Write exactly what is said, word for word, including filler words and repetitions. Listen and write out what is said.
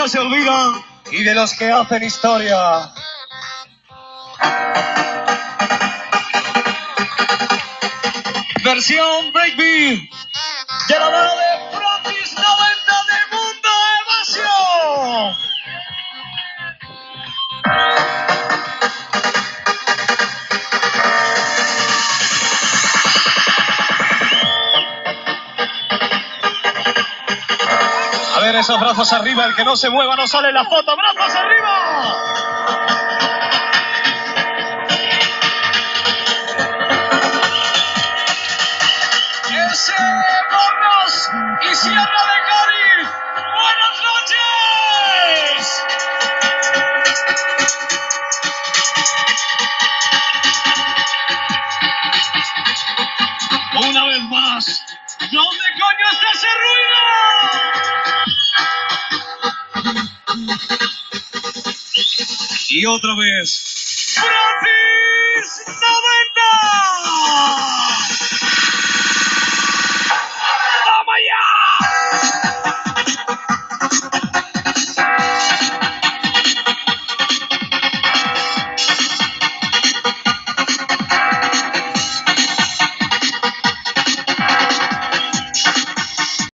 se olvidan y de los que hacen historia. Versión breakbeat de la mano de Francis noventa de Mundo Evasión. A ver esos brazos arriba, el que no se mueva no sale en la foto. ¡Brazos arriba! Ese Borros y Sierra de Cádiz. ¡Buenas noches! Una vez más, ¿dónde coño está ese ruido? Y otra vez.